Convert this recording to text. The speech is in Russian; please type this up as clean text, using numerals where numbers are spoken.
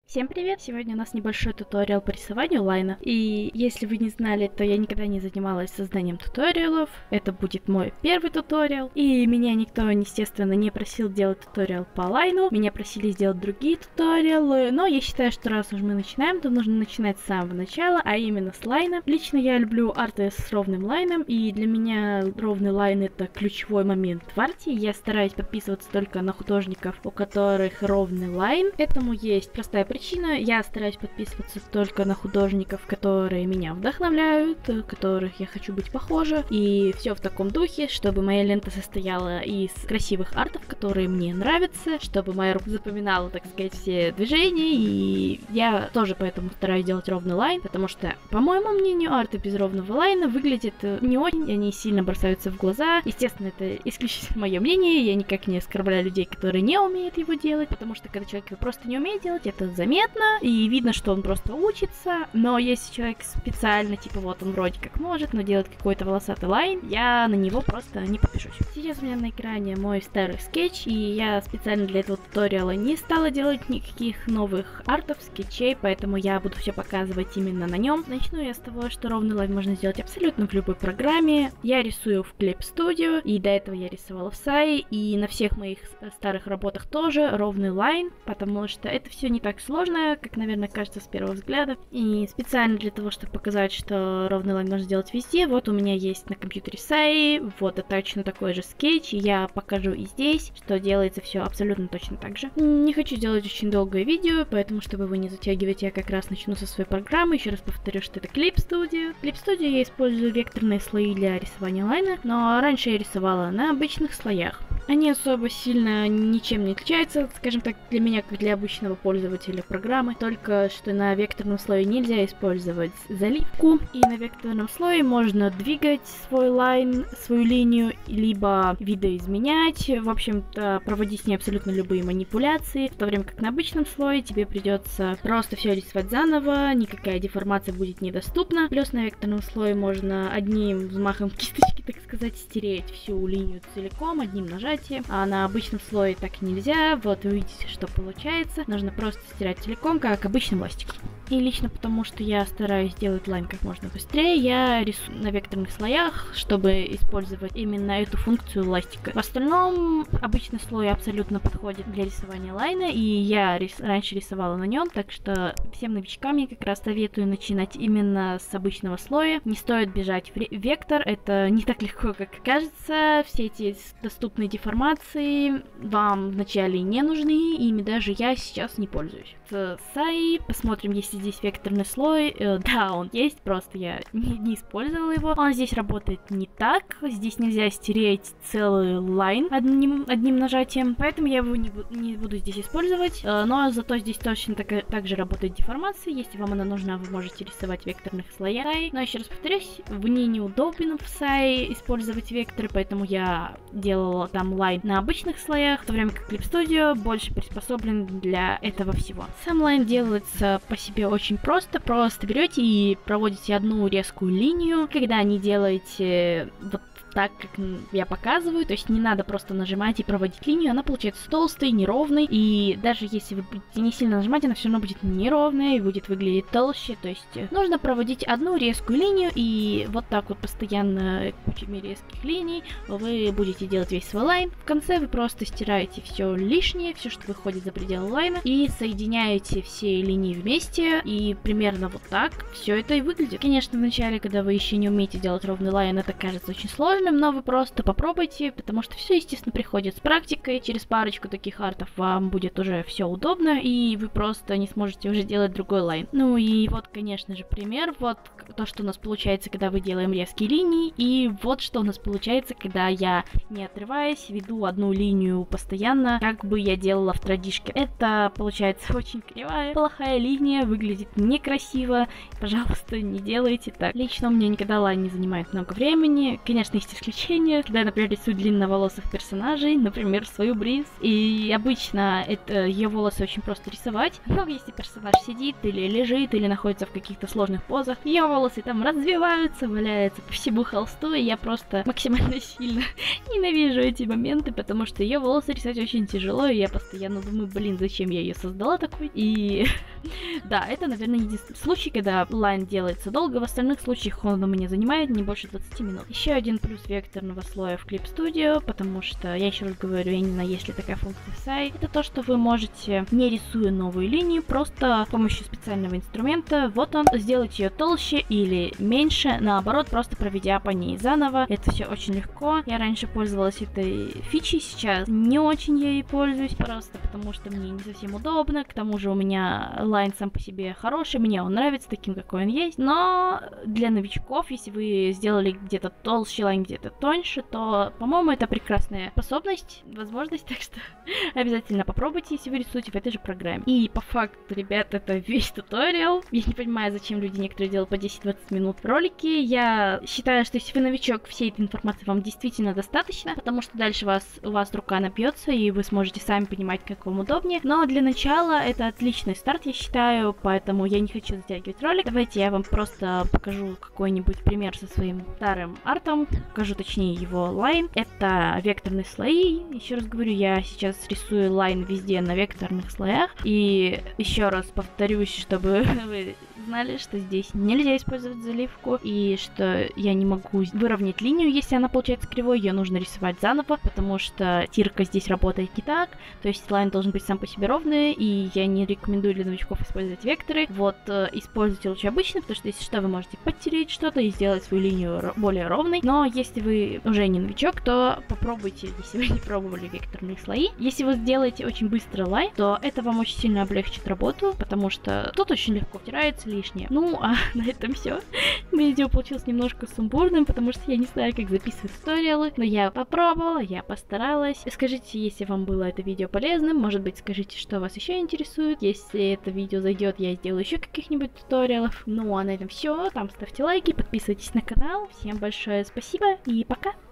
Всем привет! Сегодня у нас небольшой туториал по рисованию лайна. И если вы не знали, то я никогда не занималась созданием туториалов. Это будет мой первый туториал. И меня никто, естественно, не просил делать туториал по лайну. Меня просили сделать другие туториалы. Но я считаю, что раз уж мы начинаем, то нужно начинать с самого начала, а именно с лайна. Лично я люблю арты с ровным лайном. И для меня ровный лайн — это ключевой момент в арте. Я стараюсь подписываться только на художников, у которых ровный лайн. Этому есть простая причина. Я стараюсь подписываться только на художников, которые меня вдохновляют, которых я хочу быть похожа. И все в таком духе, чтобы моя лента состояла из красивых артов, которые мне нравятся, чтобы моя рука запоминала, так сказать, все движения. И я тоже поэтому стараюсь делать ровный лайн, потому что, по моему мнению, арты без ровного лайна выглядят не очень, они сильно бросаются в глаза. Естественно, это исключительно мое мнение, я никак не оскорбляю людей, которые не умеют его делать, потому что когда человек его просто не умеет делать, это заметно, и видно, что он просто учится. Но если человек специально, типа вот он вроде как может, но делает какой-то волосатый лайн, я на него просто не подпишусь. Сейчас у меня на экране мой старый скетч, и я специально для этого туториала не стала делать никаких новых артов, скетчей, поэтому я буду все показывать именно на нем. Начну я с того, что ровный лайн можно сделать абсолютно в любой программе. Я рисую в Clip Studio, и до этого я рисовала в Sai, и на всех моих старых работах тоже ровный лайн, потому что это все не так сложно, как, наверное, кажется с первого взгляда. И специально для того, чтобы показать, что ровный лайн можно сделать везде, вот у меня есть на компьютере Sai, вот это точно такой же скетч, и я покажу и здесь, что делается все абсолютно точно так же. Не хочу делать очень долгое видео, поэтому, чтобы вы не затягивать, я как раз начну со своей программы. Еще раз повторю, что это Clip Studio. Clip Studio я использую векторные слои для рисования лайна, но раньше я рисовала на обычных слоях. Они особо сильно ничем не отличаются, скажем так, для меня, как для обычного пользователя программы, только что на векторном слое нельзя использовать заливку, и на векторном слое можно двигать свой лайн, свою линию, либо видоизменять, в общем-то, проводить с ней абсолютно любые манипуляции, в то время как на обычном слое тебе придется просто все рисовать заново, никакая деформация будет недоступна, плюс на векторном слое можно одним взмахом кисточки, так сказать, стереть всю линию целиком, одним нажатием, а на обычном слое так нельзя. Вот вы видите, что получается. Нужно просто стирать целиком, как обычным ластиком. И лично потому, что я стараюсь делать лайн как можно быстрее, я рисую на векторных слоях, чтобы использовать именно эту функцию ластика. В остальном, обычный слой абсолютно подходит для рисования лайна, и я раньше рисовала на нем, так что всем новичкам я как раз советую начинать именно с обычного слоя. Не стоит бежать в вектор, это не так легко, как кажется. Все эти доступные деформации вам вначале не нужны, ими даже я сейчас не пользуюсь. С Sai посмотрим, если здесь векторный слой. Да, он есть, просто я не использовала его. Он здесь работает не так. Здесь нельзя стереть целый лайн одним нажатием, поэтому я его не буду здесь использовать. Но зато здесь точно так же работает деформация. Если вам она нужна, вы можете рисовать в векторных слоях. Но еще раз повторюсь, мне неудобно в Sai использовать векторы, поэтому я делала там лайн на обычных слоях, в то время как Clip Studio больше приспособлен для этого всего. Сам лайн делается по себе очень просто. Просто берете и проводите одну резкую линию. Когда не делаете вот так, как я показываю, то есть не надо просто нажимать и проводить линию, она получается толстой, неровной, и даже если вы будете не сильно нажимать, она все равно будет неровная и будет выглядеть толще, то есть нужно проводить одну резкую линию, и вот так вот постоянно кучами резких линий вы будете делать весь свой лайн. В конце вы просто стираете все лишнее, все, что выходит за пределы лайна, и соединяете все линии вместе, и примерно вот так все это и выглядит. Конечно, в начале, когда вы еще не умеете делать ровный лайн, это кажется очень сложно, но вы просто попробуйте, потому что все, естественно, приходит с практикой. Через парочку таких артов вам будет уже все удобно, и вы просто не сможете уже делать другой лайн. Ну и вот, конечно же, пример. Вот то, что у нас получается, когда мы делаем резкие линии, и вот что у нас получается, когда я, не отрываясь, веду одну линию постоянно, как бы я делала в традишке. Это получается очень кривая, плохая линия, выглядит некрасиво. Пожалуйста, не делайте так. Лично у меня никогда лайн не занимает много времени. Конечно, есть исключения, когда я, например, рисую длинноволосых персонажей, например, свою Бриз, и обычно это ее волосы очень просто рисовать, но если персонаж сидит или лежит, или находится в каких-то сложных позах, ее волосы там развиваются, валяются по всему холсту, и я просто максимально сильно ненавижу эти моменты, потому что ее волосы рисовать очень тяжело, и я постоянно думаю, блин, зачем я ее создала такой, и Да, это, наверное, единственный случай, когда лайн делается долго, в остальных случаях он у меня занимает не больше 20 минут. Еще один плюс векторного слоя в Clip Studio, потому что, я еще раз говорю, я не знаю, есть ли такая функция в сайте, это то, что вы можете, не рисуя новую линию, просто с помощью специального инструмента, вот он, сделать ее толще или меньше, наоборот, просто проведя по ней заново. Это все очень легко. Я раньше пользовалась этой фичей, сейчас не очень ей пользуюсь, просто потому что мне не совсем удобно, к тому же у меня лайн сам по себе хороший, мне он нравится таким, какой он есть, но для новичков, если вы сделали где-то толще лайн, где-то тоньше, то, по-моему, это прекрасная способность, возможность, так что обязательно попробуйте, если вы рисуете в этой же программе. И по факту, ребят, это весь туториал. Я не понимаю, зачем люди некоторые делают по 10-20 минут ролики. Я считаю, что если вы новичок, всей этой информации вам действительно достаточно, потому что дальше у вас рука напьется, и вы сможете сами понимать, как вам удобнее. Но для начала это отличный старт, я считаю, поэтому я не хочу затягивать ролик. Давайте я вам просто покажу какой-нибудь пример со своим старым артом, покажу точнее его лайн. Это векторные слои. Еще раз говорю, я сейчас рисую лайн везде на векторных слоях. И еще раз повторюсь, чтобы вы знали, что здесь нельзя использовать заливку, и что я не могу выровнять линию, если она получается кривой, ее нужно рисовать заново, потому что стирка здесь работает не так, то есть лайн должен быть сам по себе ровный, и я не рекомендую для новичков использовать векторы. Вот, используйте лучше обычно, потому что если что, вы можете подтереть что-то и сделать свою линию более ровной, но если вы уже не новичок, то попробуйте, если вы не пробовали векторные слои. Если вы сделаете очень быстро лайн, то это вам очень сильно облегчит работу, потому что тут очень легко втирается лишнее. Ну, а на этом все. Видео получилось немножко сумбурным, потому что я не знаю, как записывать туториалы, но я попробовала, я постаралась. Скажите, если вам было это видео полезным, может быть, скажите, что вас еще интересует. Если это видео зайдет, я сделаю еще каких-нибудь туториалов. Ну, а на этом все. Там ставьте лайки, подписывайтесь на канал. Всем большое спасибо и пока!